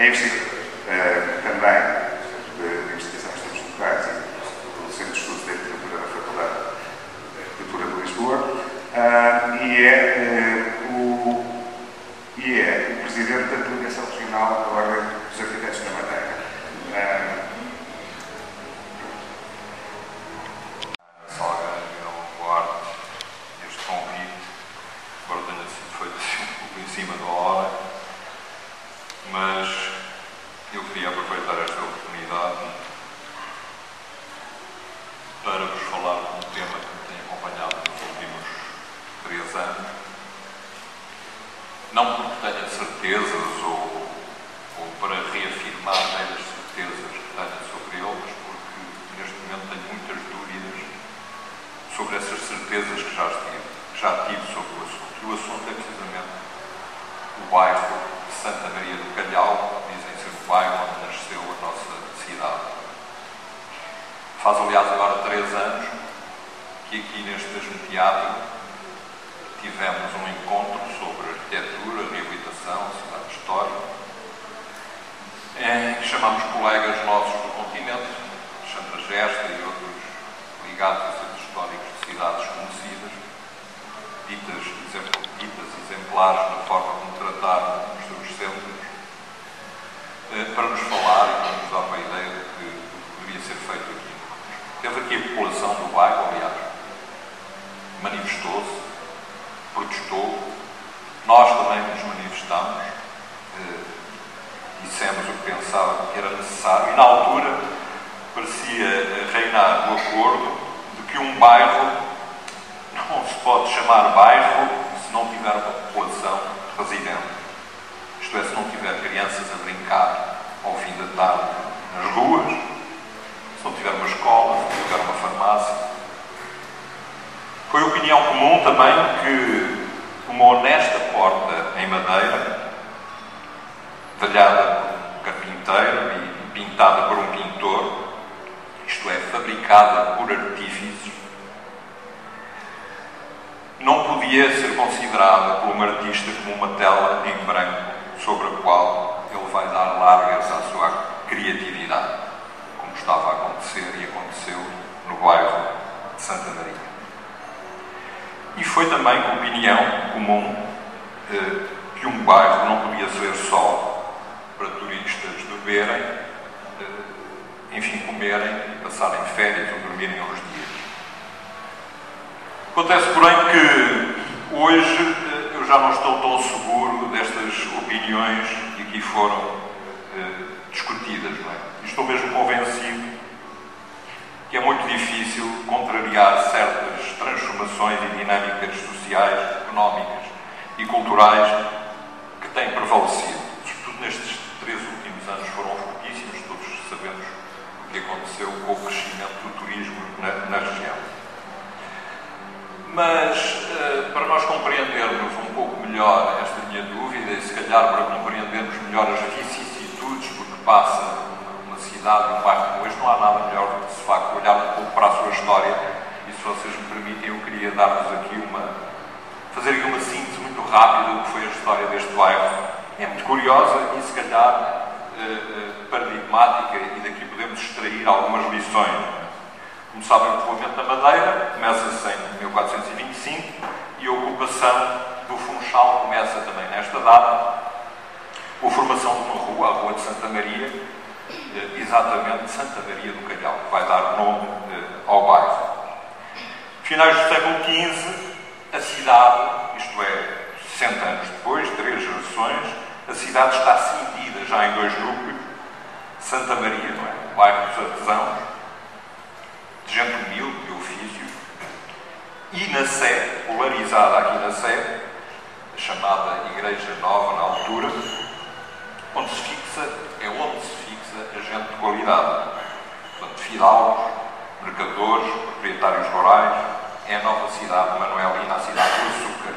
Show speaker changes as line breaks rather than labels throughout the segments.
investigador também de investigação em estudos locais e do Centro de Estudos da Literatura da Faculdade de Arquitetura de Lisboa, e é o presidente da Delegação Regional da Ordem dos Arquitetos da Madeira.
Salgueiro, guardo este convite, embora tenha sido feito assim um pouco em cima da hora, mas eu queria aproveitar esta oportunidade para vos falar de um tema que me tem acompanhado nos últimos 3 anos, não porque tenha certezas ou para reafirmar velhas certezas que tenha sobre ele, mas porque neste momento tenho muitas dúvidas sobre essas certezas que já tive sobre o assunto. E o assunto é precisamente o bairro de Santa Maria do Calhau, dizem ser o bairro onde nasceu a nossa cidade. Faz, aliás, agora 3 anos que aqui neste mesmo teatro tivemos um encontro sobre arquitetura, reabilitação, cidade histórica, em que chamámos colegas nossos do continente, Alexandra Gesta e outros ligados a centros históricos de cidades conhecidas, ditas exemplares na forma como trataram os seus centros, para nos falar e para nos dar uma ideia do que poderia ser feito aqui. Teve aqui a população do bairro, aliás, manifestou-se, protestou, nós também nos manifestámos, dissemos o que pensávamos que era necessário, e na altura parecia reinar o acordo de que um bairro não se pode chamar bairro se não tiver uma população residente. Isto é, se não tiver crianças a brincar ao fim da tarde nas ruas, se não tiver uma escola, se não tiver uma farmácia. Foi opinião comum também que uma honesta porta em madeira, talhada por um carpinteiro e pintada por um pintor, isto é, fabricada por artífices, não podia ser considerada por um artista como uma tela em branco sobre a qual ele vai dar largas à sua criatividade, como estava a acontecer e aconteceu no bairro de Santa Maria. E foi também opinião comum que um bairro não podia ser só para turistas beberem, enfim, comerem e passarem férias ou dormirem uns dias. Acontece, porém, que hoje eu já não estou tão seguro destas opiniões que aqui foram discutidas, não é? Estou mesmo convencido que é muito difícil contrariar certas transformações e dinâmicas sociais, económicas e culturais que têm prevalecido. Sobretudo nestes 3 últimos anos foram fortíssimos, todos sabemos o que aconteceu com o crescimento do turismo na região. Mas, para nós compreendermos um pouco melhor esta minha dúvida e, se calhar, para compreendermos melhor as vicissitudes porque passa uma cidade, um bairro como este, não há nada melhor do que, de facto, olhar um pouco para a sua história. E, se vocês me permitem, eu queria dar-vos aqui fazer aqui uma síntese muito rápida do que foi a história deste bairro. É muito curiosa e, se calhar, paradigmática, e daqui podemos extrair algumas lições. Como sabem, o povoamento da Madeira começa-se em 1425 e a ocupação do Funchal começa também nesta data, com a formação de uma rua, a Rua de Santa Maria, exatamente Santa Maria do Calhau, que vai dar nome ao bairro. Finais do século XV, a cidade, isto é, 60 anos depois, 3 gerações, a cidade está cindida já em 2 núcleos. Santa Maria, não é? O bairro dos artesãos, de gente humilde, de ofício, e na Sé, polarizada aqui na Sé, a chamada Igreja Nova na altura, onde se fixa a gente de qualidade. Portanto, fidalgos, mercadores, proprietários rurais, é a nova cidade de Manuelina, a cidade do açúcar.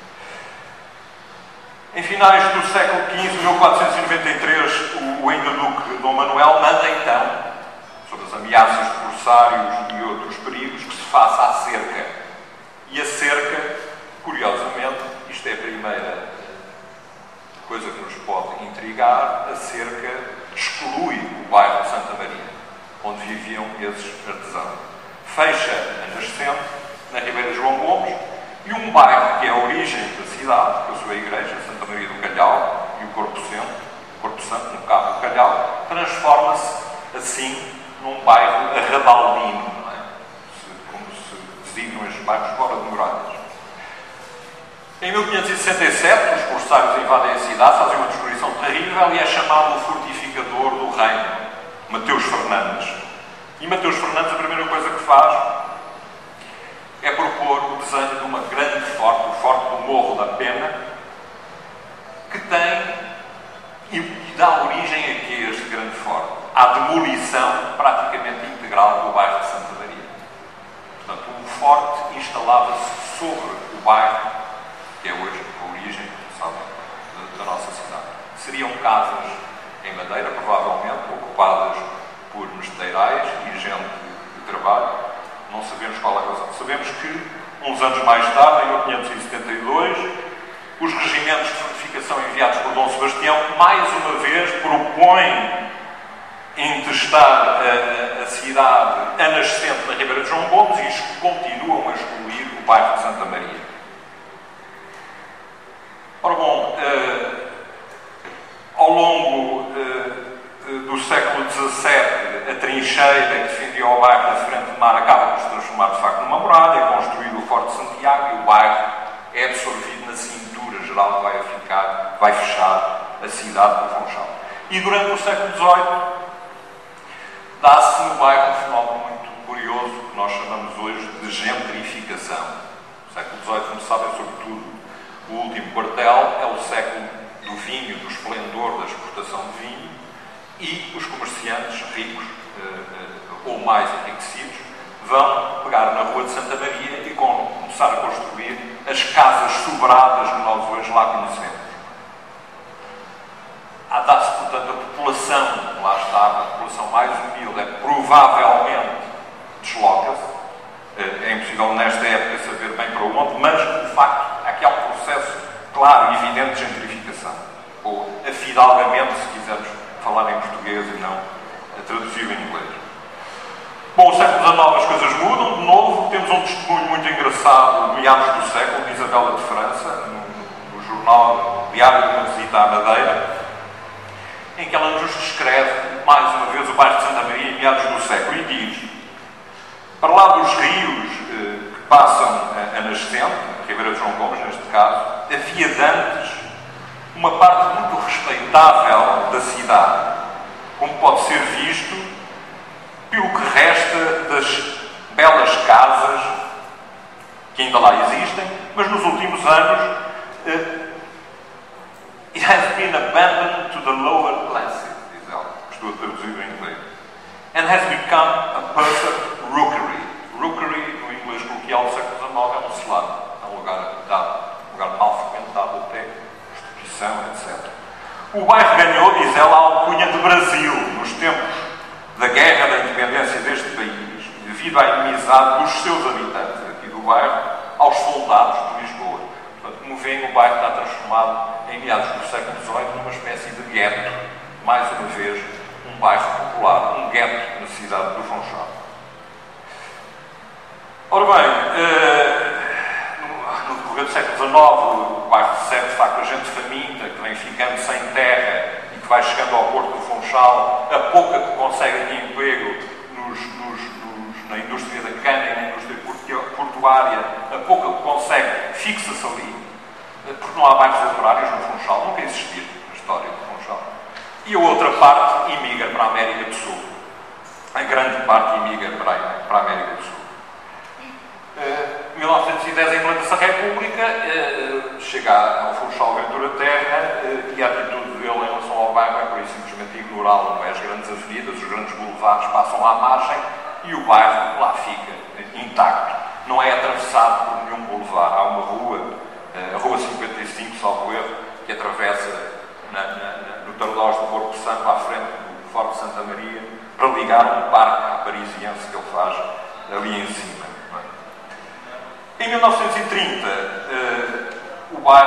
Em finais do século XV, 1493, o ainda Duque Dom Manuel manda então, sobre as ameaças de corsários e outros perigos, que se faça a cerca. E a cerca, curiosamente, isto é a primeira coisa que nos pode intrigar, ligar a cerca, exclui o bairro de Santa Maria, onde viviam esses artesãos. Fecha a nascente, na Ribeira João Gomes, e um bairro que é a origem da cidade, que é a sua igreja, Santa Maria do Calhau, e o Corpo Santo, no Cabo do Calhau, transforma-se assim num bairro arradaldino, não é? Como se designam estes bairros fora de muralhas. Em 1567, os corsários invadem a cidade, fazem uma destruição terrível e é chamado o fortificador do reino, Mateus Fernandes. E Mateus Fernandes, a primeira coisa que faz é propor o desenho de uma grande forte, o Forte do Morro da Pena, que tem e dá origem a que este grande forte? À demolição praticamente integral do bairro de Santa Maria. Portanto, o forte instalava-se sobre o bairro, que é hoje a origem, sabe, da nossa cidade. Seriam casas em madeira, provavelmente, ocupadas por mesteirais e gente de trabalho. Não sabemos qual é a razão. Sabemos que, uns anos mais tarde, em 1572, os regimentos de fortificação enviados por Dom Sebastião, mais uma vez, propõem intestar a cidade a nascente da Ribeira de João Gomes e continuam a excluir o bairro de Santa Maria. Ora bom, ao longo do século XVII, a trincheira que defendia o bairro da frente do mar acaba por se transformar de facto numa muralha, é construído o Forte de Santiago e o bairro é absorvido na cintura geral que vai fechar a cidade do Funchal. E durante o século XVIII dá-se no bairro um fenómeno muito curioso que nós chamamos hoje de gentrificação. O século XVIII, como sabem, sobretudo o último quartel, é o século do vinho, do esplendor da exportação de vinho, e os comerciantes ricos ou mais enriquecidos vão pegar na Rua de Santa Maria e começar a construir as casas sobradas que nós hoje lá conhecemos. Dá-se, portanto, a população, lá está, a população mais humilde, provavelmente desloca-se. É impossível nesta época saber bem para onde, mas, de facto, aqui há um processo claro e evidente de gentrificação. Ou afidalgamento, se quisermos falar em português e não traduzido em inglês. Bom, o século XIX as coisas mudam, de novo, temos um testemunho muito engraçado, meados do século, de Isabela de França, no jornal Diário de uma Visita à Madeira, em que ela nos descreve, mais uma vez, o bairro de Santa Maria em meados do século, e diz: para lá dos rios que passam a nascente, a Ribeira de João Gomes, neste caso, havia de antes uma parte muito respeitável da cidade, como pode ser visto pelo que resta das belas casas que ainda lá existem, mas nos últimos anos it has been abandoned to the lower classes, diz ela, estou a traduzir em inglês, and has become a perfect rookery. Rookery, no inglês coloquial do século XIX, é um celado, é um lugar mal frequentado até, prostituição, etc. O bairro ganhou, diz ela, a alcunha de Brasil, nos tempos da guerra da independência deste país, devido à inimizade dos seus habitantes aqui do bairro aos soldados de Lisboa. Portanto, como veem, o bairro está transformado, em meados do século XVIII, numa espécie de gueto, mais uma vez, um bairro popular, um gueto na cidade do Funchal. Ora bem, no decorrer do século XIX, o bairro recebe, de facto, a gente faminta, que vem ficando sem terra e que vai chegando ao Porto do Funchal, a pouca que consegue de emprego na indústria da cana e na indústria portuária, a pouca que consegue, fixa-se ali, porque não há bairros operários no Funchal, nunca existiram na história do Funchal. E a outra parte imigra para a América do Sul. A grande parte imigra para a América do Sul. Em 1910 implanta-se a República, chega ao Funchal Ventura Terra e a atitude dele em relação ao bairro é por isso simplesmente ignorá-lo, não é? As grandes avenidas, os grandes boulevards passam à margem e o bairro lá fica intacto. Não é atravessado por nenhum boulevard. Há uma rua, a Rua 55, salvo erro, que atravessa no Tardós do Corpo Santo, à frente do Forte de Santa Maria, para ligar um parque à parisiense que ele faz ali em cima. Em 1930, o bairro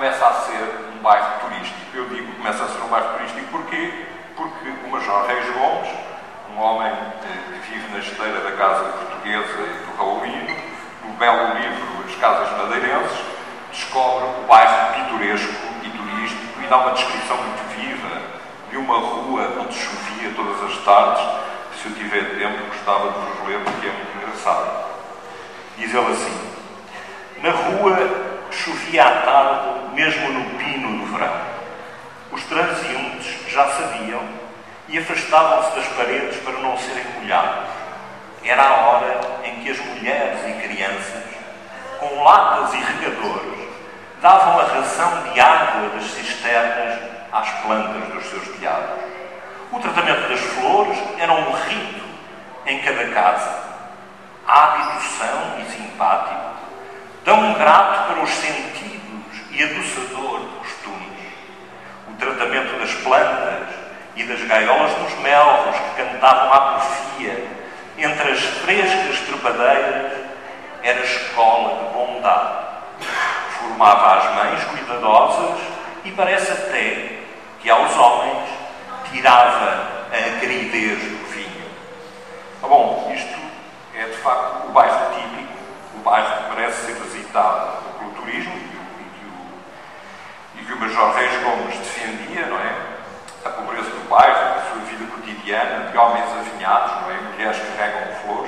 começa a ser um bairro turístico. Eu digo que começa a ser um bairro turístico porquê? Porque o Major Reis Gomes, um homem que vive na esteira da Casa Portuguesa e do Raulino, no belo livro As Casas Madeirenses, descobre o bairro pitoresco e turístico e dá uma descrição muito viva de uma rua onde chovia todas as tardes. Se eu tiver tempo, gostava de vos ler, porque é muito engraçado. Diz ele assim: na rua chovia à tarde, mesmo no pino do verão. Os transeuntes já sabiam e afastavam-se das paredes para não serem molhados. Era a hora em que as mulheres e crianças, com latas e regadores, davam a ração de água das cisternas às plantas dos seus telhados. O tratamento das flores era um rito em cada casa. Hábito são e simpático, tão grato para os sentidos e adoçador de costumes. O tratamento das plantas e das gaiolas dos melros que cantavam à porfia entre as frescas trepadeiras era escola de bondade. Formava as mães cuidadosas e parece até que aos homens tirava a queridez do vinho. Bom, isto é de facto o bairro típico, o bairro que merece ser visitado pelo turismo e que o Major Reis Gomes defendia, não é? A pobreza do bairro, a sua vida cotidiana, de homens avinhados, não é? Mulheres que carregam flores.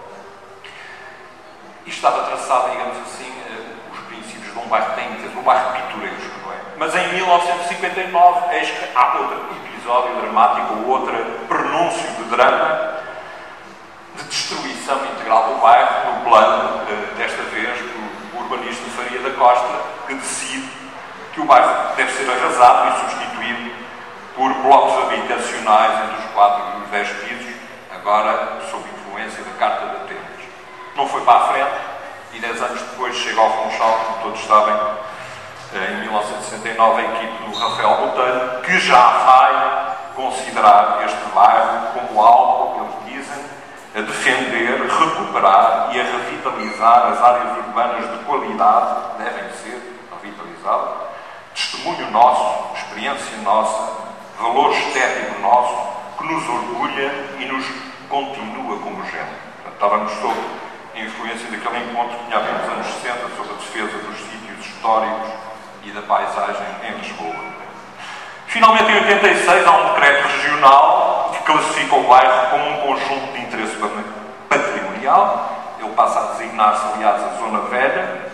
E estava traçado, digamos assim, os princípios de um bairro que tem que ser um bairro pitoresco, não é? Mas em 1959, eis que há outro episódio dramático, ou outro prenúncio de drama, de destruição integral do bairro, no plano, desta vez, do urbanista Faria da Costa, que decide que o bairro deve ser arrasado e substituído por blocos habitacionais entre os 4 e os 10 pisos, agora sob influência da Carta de Atenas. Não foi para a frente e 10 anos depois chega ao Funchal, como todos sabem, em 1969, a equipe do Rafael Botelho, que já vai considerar este bairro como algo, eles dizem, a defender, recuperar e a revitalizar as áreas urbanas de qualidade, devem ser revitalizadas, testemunho nosso, experiência nossa, valor estético nosso, que nos orgulha e nos continua como género. Portanto, estávamos sob a influência daquele encontro que tinha havido nos anos 60 sobre a defesa dos sítios históricos e da paisagem em Lisboa. Finalmente, em 86, há um decreto regional que classifica o bairro como um conjunto de interesse patrimonial. Ele passa a designar-se, aliás, a Zona Velha,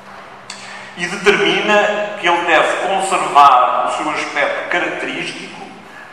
e determina que ele deve conservar o seu aspecto característico,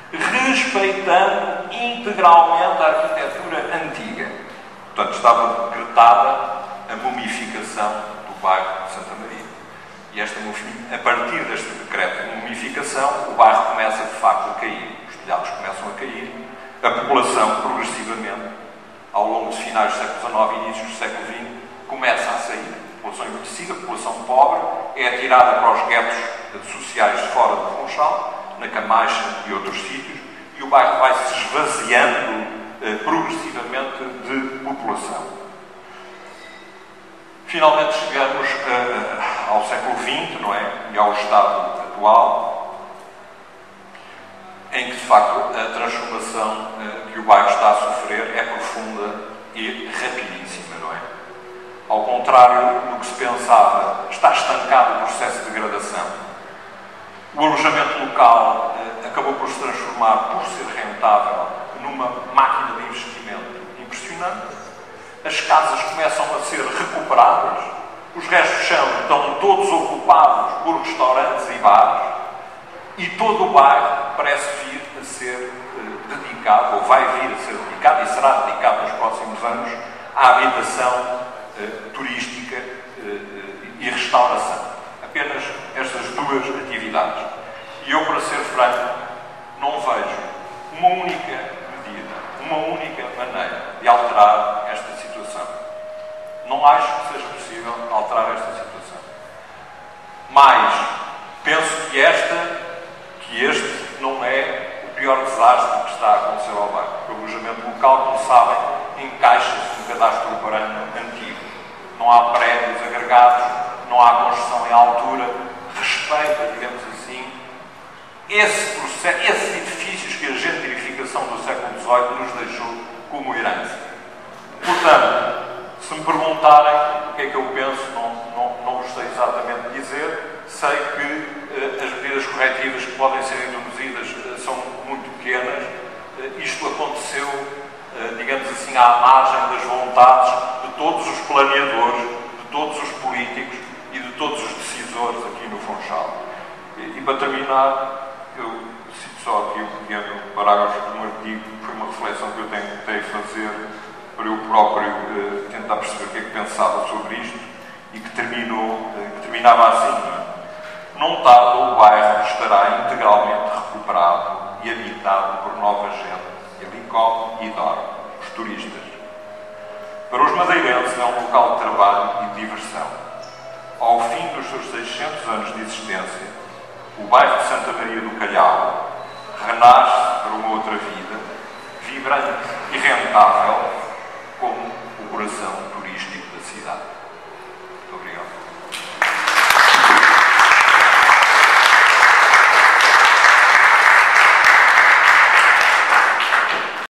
respeitando integralmente a arquitetura antiga. Portanto, estava decretada a mumificação do bairro de Santa Maria. E a partir deste decreto de mumificação, o bairro começa, de facto, a cair. Os telhados começam a cair. A população, progressivamente, ao longo de finais do século XIX e inícios do século XX, começa a sair. A população envelhecida, a população pobre, é atirada para os guetos sociais fora do Funchal, na Camaixa e outros sítios, e o bairro vai se esvaziando progressivamente de população. Finalmente chegamos ao século XX, não é? E ao estado atual, em que, de facto, a transformação que o bairro está a sofrer é profunda e rapidíssima, não é? Ao contrário do que se pensava, está estancado o processo de degradação. O alojamento local acabou por se transformar, por ser rentável, numa máquina de investimento impressionante. As casas começam a ser recuperadas, os restos de chão estão todos ocupados por restaurantes e bares, e todo o bairro parece vir a ser dedicado, ou vai vir a ser dedicado, e será dedicado nos próximos anos, à habitação turística e restauração. Apenas estas duas atividades. E eu, para ser franco, não vejo uma única medida, uma única maneira de alterar esta situação. Não acho que seja possível alterar esta situação. Mas penso que este não é o pior desastre que está a acontecer ao bairro. O alojamento local, como sabem, encaixa-se no cadastro urbano antigo. Não há prédios agregados, não há construção em altura, respeita, digamos assim, esse processo, esses edifícios que a gentrificação do século XVIII nos deixou como herança. Portanto, se me perguntarem o que é que eu penso, não vos sei exatamente dizer. Sei que as medidas corretivas que podem ser introduzidas são muito pequenas. Isto aconteceu, digamos assim, à margem das vontades de todos os planeadores, de todos os políticos e de todos os decisores aqui no Funchal. E para terminar, eu cito só aqui um pequeno parágrafo de um artigo, que foi uma reflexão que eu tentei fazer para eu próprio tentar perceber o que é que pensava sobre isto, e que terminava assim: num tarde o bairro estará integralmente recuperado e habitado por nova gente, ele come e dorme, os turistas. Para os madeirenses é um local de trabalho e de diversão. Ao fim dos seus 600 anos de existência, o bairro de Santa Maria do Calhau renasce para uma outra vida, vibrante e rentável,